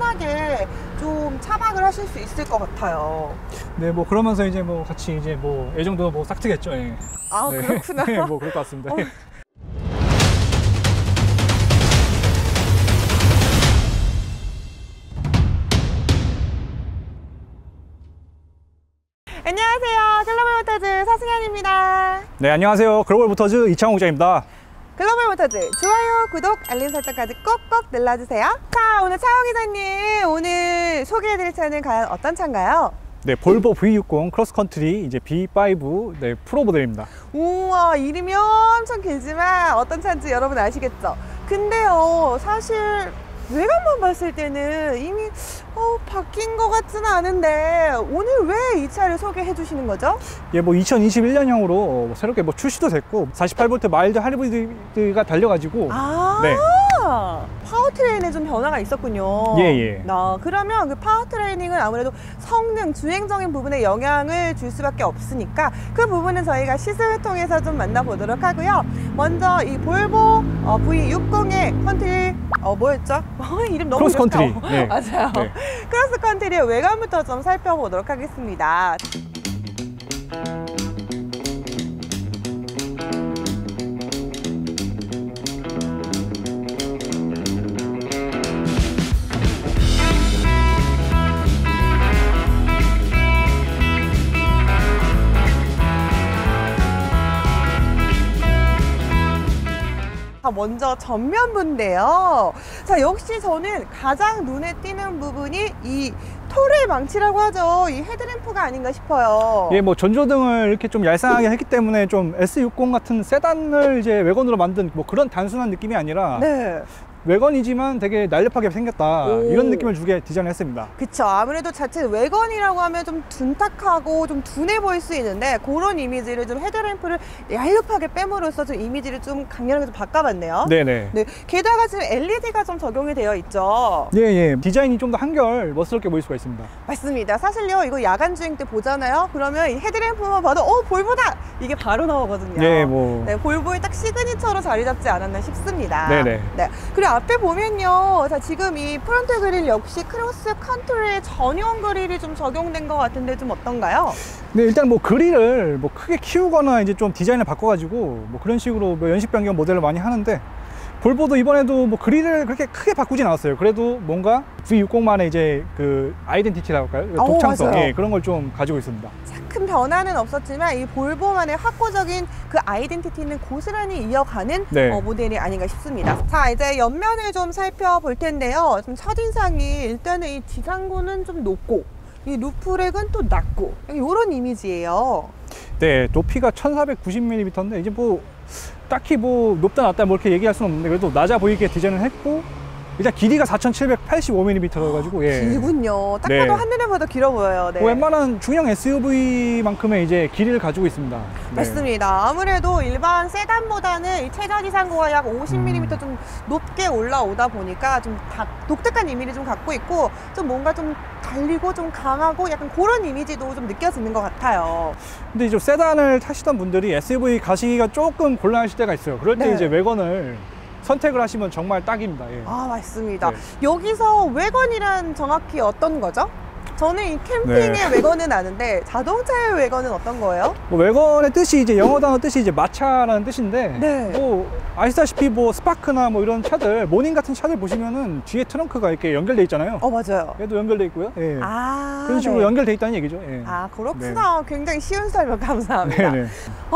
편하게 좀 차박을 하실 수 있을 것 같아요. 네, 뭐 그러면서 이제 뭐 같이 이제 뭐 애정도 뭐 싹 트겠죠. 예. 아, 네. 그렇구나. 네, 뭐 그럴 것 같습니다. 안녕하세요. 글로벌 모터즈 사승현입니다. 네, 안녕하세요. 글로벌 모터즈 이창호 기자입니다. 글로벌 모터즈 좋아요, 구독, 알림 설정까지 꼭꼭 눌러주세요. 자, 오늘 차호 기자님 오늘 소개해드릴 차는 과연 어떤 차인가요? 네, 볼보 V60 크로스컨트리 이제 B5 네, 프로 모델입니다. 우와, 이름이 엄청 길지만 어떤 차인지 여러분 아시겠죠? 근데요, 사실 외관만 봤을 때는 이미 바뀐 것 같지는 않은데 오늘 왜 이 차를 소개해 주시는 거죠? 예, 뭐 2021년형으로 새롭게 뭐 출시도 됐고 48V 마일드 하이브리드가 달려가지고 네. 파워트레인에 좀 변화가 있었군요. 예. 그러면 그 파워트레이닝은 아무래도 성능, 주행적인 부분에 영향을 줄 수밖에 없으니까 그 부분은 저희가 시승을 통해서 좀 만나보도록 하고요. 먼저 이 볼보 V60의 컨트리 뭐였죠? 이름 너무 크로스컨트리. 네. 맞아요. 네. 크로스컨트리의 외관부터 좀 살펴보도록 하겠습니다. 먼저 전면부인데요. 자, 역시 저는 가장 눈에 띄는 부분이 이 토르의 망치라고 하죠. 이 헤드램프가 아닌가 싶어요. 예, 뭐 전조등을 이렇게 좀 얄쌍하게 했기 때문에 좀 S60 같은 세단을 이제 외관으로 만든 뭐 그런 단순한 느낌이 아니라 네. 외관이지만 되게 날렵하게 생겼다 이런 느낌을 주게 디자인을 했습니다. 그쵸. 아무래도 자체 외관이라고 하면 좀 둔탁하고 좀 둔해 보일 수 있는데 그런 이미지를 좀 헤드램프를 얄렵하게 빼므로써 좀 이미지를 좀 강렬하게 좀 바꿔봤네요. 네네. 네. 게다가 지금 LED가 좀 적용이 되어 있죠. 예. 디자인이 좀 더 한결 멋스럽게 보일 수가 있습니다. 맞습니다. 사실요, 이거 야간 주행 때 보잖아요. 그러면 이 헤드램프만 봐도 볼보다! 이게 바로 나오거든요. 예, 뭐. 네, 볼보의 딱 시그니처로 자리 잡지 않았나 싶습니다. 네네. 네. 그리고 앞에 보면요. 자, 지금 이 프론트 그릴 역시 크로스 컨트리의 전용 그릴이 좀 적용된 것 같은데 좀 어떤가요? 네, 일단 뭐 그릴을 뭐 크게 키우거나 이제 좀 디자인을 바꿔가지고 뭐 그런 식으로 뭐 연식 변경 모델을 많이 하는데 볼보도 이번에도 뭐 그릴을 그렇게 크게 바꾸진 않았어요. 그래도 뭔가 V60만의 이제 그 아이덴티티라고 할까요? 독창성 예, 그런 걸 좀 가지고 있습니다. 큰 변화는 없었지만 이 볼보만의 확고적인 그 아이덴티티는 고스란히 이어가는 네. 모델이 아닌가 싶습니다. 자, 이제 옆면을 좀 살펴볼 텐데요. 좀 첫인상이 일단은 이 지상고는 좀 높고 이 루프렉은 또 낮고 이런 이미지예요. 네, 높이가 1490mm인데 이제 뭐 딱히 뭐 높다 낮다 뭐 이렇게 얘기할 수는 없는데 그래도 낮아 보이게 디자인을 했고 일단 길이가 4785mm 가지고 예. 길군요. 딱 봐도 하늘에 봐도 길어 보여요. 네. 웬만한 중형 SUV만큼의 이제 길이를 가지고 있습니다. 네. 맞습니다. 아무래도 일반 세단보다는 이 최저 지상고가 약 50mm 좀 높게 올라오다 보니까 좀 독특한 이미지를 좀 갖고 있고 좀 뭔가 좀 달리고 좀 강하고 약간 그런 이미지도 좀 느껴지는 것 같아요. 근데 이제 세단을 타시던 분들이 SUV 가시기가 조금 곤란하실 때가 있어요. 그럴 때 네. 이제 외관을 선택을 하시면 정말 딱입니다. 예. 맞습니다. 네. 여기서 외관이란 정확히 어떤 거죠? 저는 이 캠핑의 외관은 아는데 자동차의 외관은 어떤 거예요? 뭐 외관의 뜻이 이제 영어 단어 뜻이 이제 마차라는 뜻인데 네. 뭐 아시다시피 뭐 스파크나 뭐 이런 차들 모닝 같은 차들 보시면은 뒤에 트렁크가 이렇게 연결돼 있잖아요. 맞아요. 얘도 연결돼 있고요. 예. 네. 그런 식으로 연결돼 있다는 얘기죠. 예. 그렇구나. 네. 굉장히 쉬운 설명 감사합니다. 네네.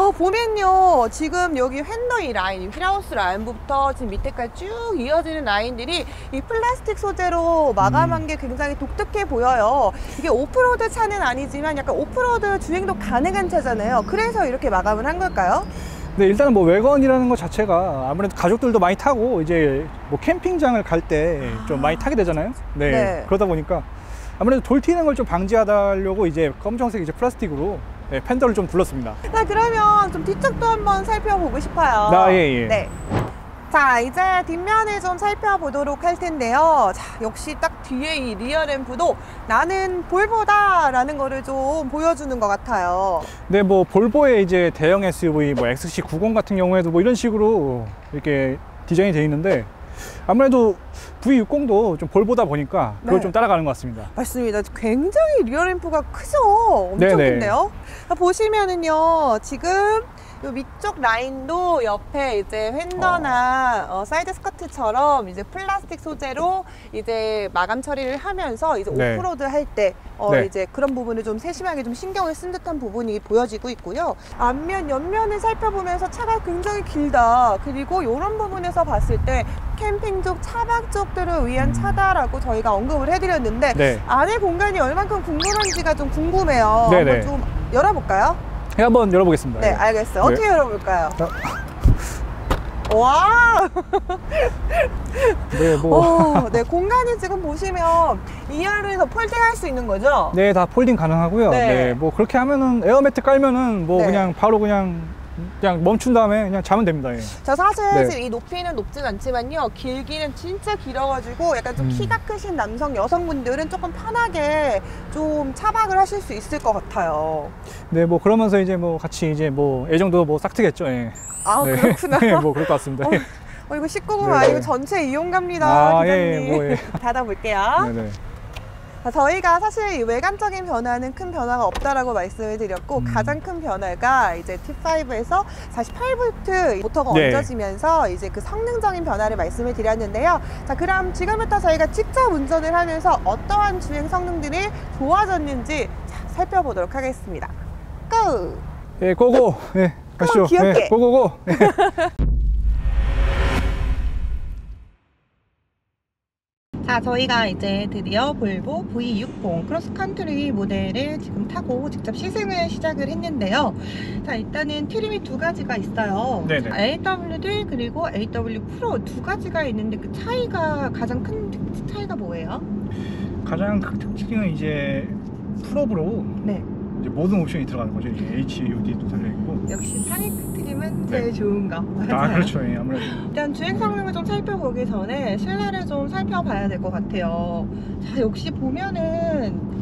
보면요. 지금 여기 휀더 이 라인, 휠하우스 라인부터 지금 밑에까지 쭉 이어지는 라인들이 이 플라스틱 소재로 마감한 게 굉장히 독특해 보여요. 이게 오프로드 차는 아니지만 약간 오프로드 주행도 가능한 차잖아요. 그래서 이렇게 마감을 한 걸까요? 네, 일단은 뭐 외관이라는 것 자체가 아무래도 가족들도 많이 타고 이제 뭐 캠핑장을 갈 때 좀 많이 타게 되잖아요. 네. 그러다 보니까 아무래도 돌 튀는 걸 좀 방지하려고 이제 검정색 이제 플라스틱으로 팬더를 좀 둘렀습니다. 자, 그러면 좀 뒤쪽도 한번 살펴보고 싶어요. 예. 네. 자, 이제 뒷면을 좀 살펴보도록 할 텐데요. 자, 역시 딱 뒤에 이 리어 램프도 나는 볼보다 라는 거를 좀 보여주는 것 같아요. 네, 뭐 볼보의 이제 대형 SUV 뭐 XC90 같은 경우에도 뭐 이런 식으로 이렇게 디자인이 되어 있는데 아무래도 V60도 좀 볼보다 보니까 그걸 네. 좀 따라가는 것 같습니다. 맞습니다. 굉장히 리어램프가 크죠? 엄청 네네. 큰데요? 보시면은요, 지금 요 위쪽 라인도 옆에 이제 휀더나 사이드 스커트처럼 이제 플라스틱 소재로 이제 마감 처리를 하면서 이제 네. 오프로드 할 때 네. 이제 그런 부분을 좀 세심하게 좀 신경을 쓴 듯한 부분이 보여지고 있고요. 앞면, 옆면을 살펴보면서 차가 굉장히 길다. 그리고 이런 부분에서 봤을 때 캠핑족, 차박 쪽들을 위한 차다라고 저희가 언급을 해드렸는데 네. 안에 공간이 얼만큼 궁금한지가 좀 궁금해요. 네네. 한번 좀 열어볼까요? 네, 한번 열어보겠습니다. 네, 알겠어요. 네. 어떻게 열어볼까요? 자. 와! 네, 뭐. 네, 공간이 지금 보시면 2열에서 폴딩할 수 있는 거죠? 네, 다 폴딩 가능하고요. 네. 네. 뭐 그렇게 하면은 에어매트 깔면은 뭐 네. 그냥 바로 그냥 멈춘 다음에 그냥 자면 됩니다. 예. 저 사실 네. 지금 이 높이는 높진 않지만요. 길기는 진짜 길어가지고 약간 좀 키가 크신 남성, 여성분들은 조금 편하게 좀 차박을 하실 수 있을 것 같아요. 네, 뭐 그러면서 이제 뭐 같이 이제 뭐 애정도 뭐 싹 트겠죠. 예. 아, 네. 그렇구나. 네, 뭐 그럴 것 같습니다. 이거 19금 네. 아니고 전체 이용갑니다. 아, 기사님. 예, 뭐, 예. 닫아볼게요. 네네. 저희가 사실 이 외관적인 변화는 큰 변화가 없다라고 말씀을 드렸고 가장 큰 변화가 이제 T5에서 48V 모터가 네. 얹어지면서 이제 그 성능적인 변화를 말씀을 드렸는데요. 자, 그럼 지금부터 저희가 직접 운전을 하면서 어떠한 주행 성능들이 좋아졌는지 살펴보도록 하겠습니다. 고! 예, 고고. 예, 가시죠. 귀엽게. 예, 고고고. 예. 자, 저희가 이제 드디어 볼보 V60 크로스컨트리 모델을 지금 타고 직접 시승을 시작을 했는데요. 자, 일단은 트림이 두 가지가 있어요. 네네. AWD 그리고 AW 프로 두 가지가 있는데 그 차이가 가장 큰 차이가 뭐예요? 가장 큰 특징은 이제 풀업으로 네. 이제 모든 옵션이 들어가는 거죠. 이제 HUD도 달려있고. 역시 상위 트림은 네. 제일 좋은 거. 아, 맞아요. 그렇죠. 예, 아무래도. 일단 주행 성능을 좀 살펴보기 전에 실내를 좀 살펴봐야 될 것 같아요. 자, 역시 보면은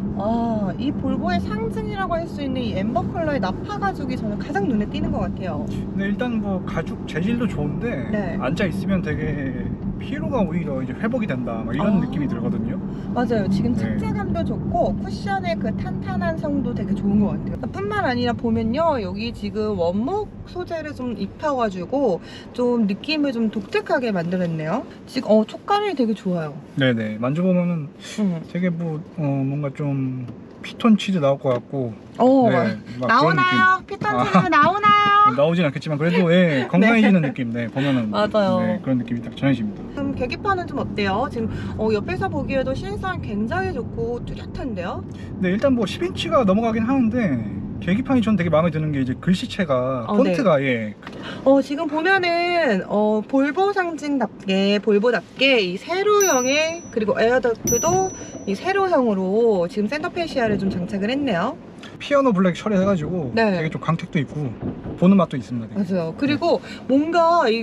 이 볼보의 상징이라고 할 수 있는 이 엠버 컬러의 나파 가죽이 저는 가장 눈에 띄는 것 같아요. 근데 일단 뭐 가죽 재질도 좋은데 네. 앉아 있으면 되게 피로가 오히려 이제 회복이 된다 막 이런 느낌이 들거든요. 맞아요. 지금 네. 착재감도 좋고 쿠션의 그 탄탄한 성도 되게 좋은 것 같아요. 뿐만 아니라 보면요, 여기 지금 원목 소재를 좀 입혀가지고 좀 느낌을 좀 독특하게 만들었네요. 지금 촉감이 되게 좋아요. 네네. 만져보면은 되게 뭐 뭔가 좀 피톤치드 나올 것 같고. 네, 막 나오나요? 피톤치드 나오나요? 나오진 않겠지만 그래도 예, 건강해지는 느낌. 네, 보면은 맞아요. 네, 그런 느낌이 딱 전해집니다. 지금 계기판은 좀 어때요? 지금 옆에서 보기에도 실상 굉장히 좋고 뚜렷한데요? 네, 일단 뭐 10인치가 넘어가긴 하는데 계기판이 전 되게 마음에 드는 게 이제 글씨체가 폰트가 예. 지금 보면은 볼보 상징답게 볼보답게 이 세로형의 그리고 에어덕트도 이 세로형으로 지금 센터페시아를 좀 장착을 했네요. 피아노 블랙 처리해가지고 네. 되게 좀 강택도 있고 보는 맛도 있습니다. 되게. 맞아요. 그리고 뭔가 이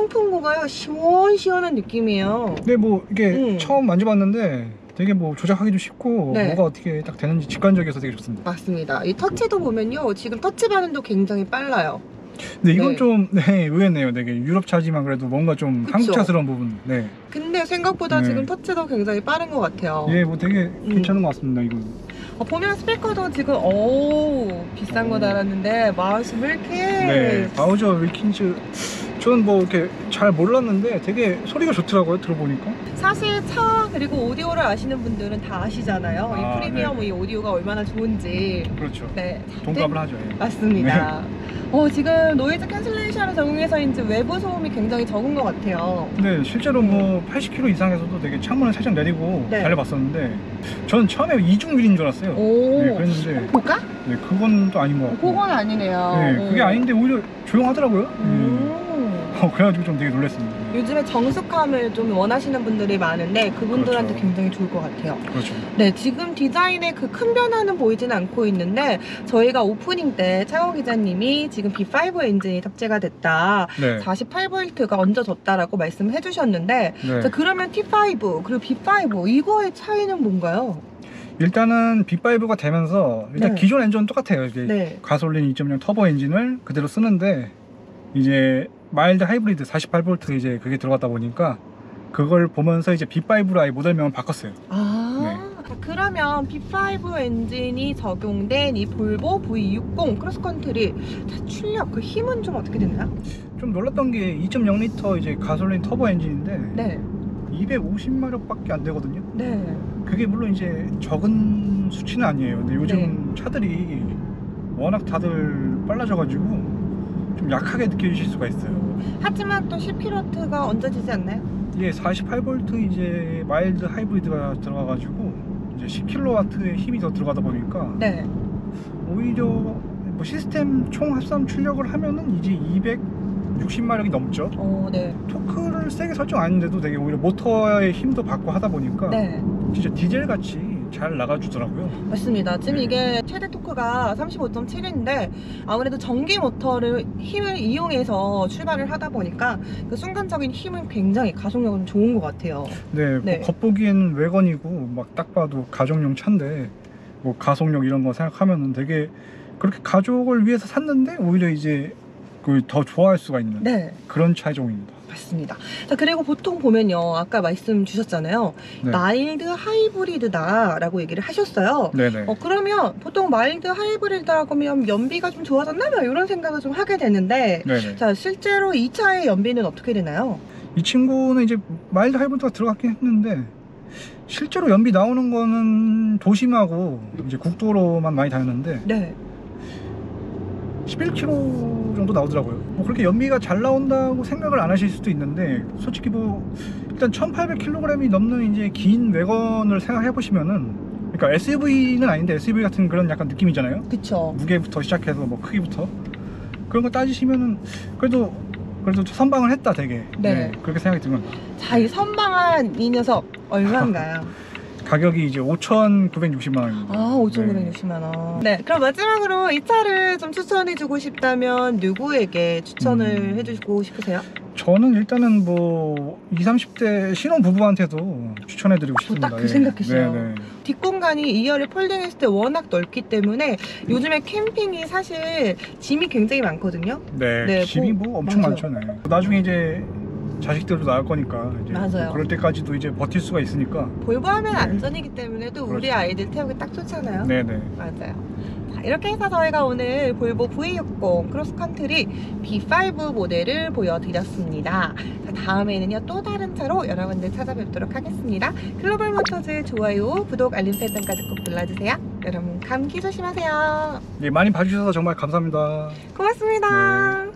통풍구가요 시원시원한 느낌이에요. 근데 뭐 이게 처음 만져봤는데 되게 뭐 조작하기도 쉽고 네. 뭐가 어떻게 딱 되는지 직관적이어서 되게 좋습니다. 맞습니다. 이 터치도 보면요, 지금 터치 반응도 굉장히 빨라요. 근데 이건 네. 좀 의외네요. 되게 유럽 차지만 그래도 뭔가 좀 그쵸? 한국 차스러운 부분. 네. 근데 생각보다 네. 지금 터치도 굉장히 빠른 것 같아요. 예, 뭐 되게 괜찮은 것 같습니다. 이거. 보면 스피커도 지금 비싼 거 달았는데 마우스 왜 이렇게 네, 바우저 윌킨즈. 저는 뭐 이렇게 잘 몰랐는데 되게 소리가 좋더라고요. 들어보니까. 사실 차 그리고 오디오를 아시는 분들은 다 아시잖아요. 이 프리미엄 이 오디오가 얼마나 좋은지. 그렇죠. 네, 동감을 하죠. 예. 맞습니다. 지금 노이즈 캔슬레이션을 적용해서인지 외부 소음이 굉장히 적은 것 같아요. 네, 실제로 뭐 80km 이상에서도 되게 창문을 살짝 내리고 네. 달려봤었는데 저는 처음에 이중휠인 줄 알았어요. 네, 그랬는데 볼까? 네, 그건 또 아닌 것 같고. 그건 아니네요. 네, 그게 아닌데 오히려 조용하더라고요. 그래가지고 좀 되게 놀랐습니다. 요즘에 정숙함을 좀 원하시는 분들이 많은데 그분들한테 그렇죠. 굉장히 좋을 것 같아요. 그렇죠. 네, 지금 디자인에 그 큰 변화는 보이지는 않고 있는데 저희가 오프닝 때 차원 기자님이 지금 B5 엔진이 탑재가 됐다, 네. 48V가 얹어졌다라고 말씀을 해주셨는데 네. 자, 그러면 T5 그리고 B5 이거의 차이는 뭔가요? 일단은 B5가 되면서 일단 네. 기존 엔진은 똑같아요. 이게 네. 가솔린 2.0 터보 엔진을 그대로 쓰는데 이제 마일드 하이브리드 48V 이제 그게 들어갔다 보니까 그걸 보면서 이제 B5로 아예 모델명을 바꿨어요. 그러면 B5 엔진이 적용된 이 볼보 V60 크로스컨트리 출력 그 힘은 좀 어떻게 되나요? 좀 놀랐던 게 2.0L 이제 가솔린 터보 엔진인데 네. 250마력밖에 안 되거든요. 네. 그게 물론 이제 적은 수치는 아니에요. 근데 요즘 차들이 워낙 다들 빨라져가지고 좀 약하게 느껴지실 수가 있어요. 하지만 또 10kW가 얹어지지 않나요? 이게 48V 이제 마일드 하이브리드가 들어가가지고 이제 10kW의 힘이 더 들어가다 보니까 네. 오히려 뭐 시스템 총 합산 출력을 하면은 이제 260마력이 넘죠. 네. 토크를 세게 설정 안 했는데도 되게 오히려 모터의 힘도 받고 하다 보니까 네. 진짜 디젤 같이 잘 나가주더라고요. 맞습니다. 지금 네. 이게 최대 토크가 35.7인데 아무래도 전기 모터를 힘을 이용해서 출발을 하다 보니까 그 순간적인 힘은 굉장히 가속력은 좋은 것 같아요. 네, 네. 뭐 겉보기엔 외건이고 막 딱 봐도 가정용 차인데 뭐 가속력 이런 거 생각하면은 되게 그렇게 가족을 위해서 샀는데 오히려 이제 그걸 더 좋아할 수가 있는 네. 그런 차종입니다. 맞습니다. 자, 그리고 보통 보면요. 아까 말씀 주셨잖아요. 네. 마일드 하이브리드다라고 얘기를 하셨어요. 네네. 그러면 보통 마일드 하이브리드라고 하면 연비가 좀 좋아졌나? 뭐 이런 생각을 좀 하게 되는데 네네. 자, 실제로 이 차의 연비는 어떻게 되나요? 이 친구는 이제 마일드 하이브리드가 들어갔긴 했는데 실제로 연비 나오는 거는 도심하고 이제 국도로만 많이 다녔는데 네. 11km 정도 나오더라고요. 뭐 그렇게 연비가 잘 나온다고 생각을 안 하실 수도 있는데 솔직히 뭐 일단 1800kg이 넘는 이제 긴 외건을 생각해 보시면은 그러니까 SUV는 아닌데 SUV 같은 그런 약간 느낌이잖아요. 그쵸. 무게부터 시작해서 뭐 크기부터 그런 거 따지시면은 그래도 선방을 했다 되게. 네. 그렇게 생각이 듭니다. 자, 이 선방한 이 녀석 얼마인가요? 가격이 이제 5,960만 원입니다. 5,960만 원. 네, 그럼 마지막으로 이 차를 좀 추천해주고 싶다면 누구에게 추천을 해주고 싶으세요? 저는 일단은 뭐 20, 30대 신혼 부부한테도 추천해드리고 싶습니다. 딱 그 생각했어요. 네네. 뒷공간이 2열에 폴딩했을 때 워낙 넓기 때문에 요즘에 캠핑이 사실 짐이 굉장히 많거든요. 네, 네, 짐이 뭐 엄청 맞아요. 많잖아요. 나중에 이제 자식들도 낳을 거니까 이제 맞아요. 그럴 때까지도 이제 버틸 수가 있으니까. 볼보 하면 네. 안전이기 때문에 또 우리 그렇죠. 아이들 태우기 딱 좋잖아요. 네네. 맞아요. 자, 이렇게 해서 저희가 오늘 볼보 V60 크로스컨트리 B5 모델을 보여드렸습니다. 자, 다음에는요 또 다른 차로 여러분들 찾아뵙도록 하겠습니다. 글로벌 모터즈 좋아요, 구독, 알림 설정까지 꼭 눌러주세요. 여러분 감기 조심하세요. 네, 많이 봐주셔서 정말 감사합니다. 고맙습니다. 네.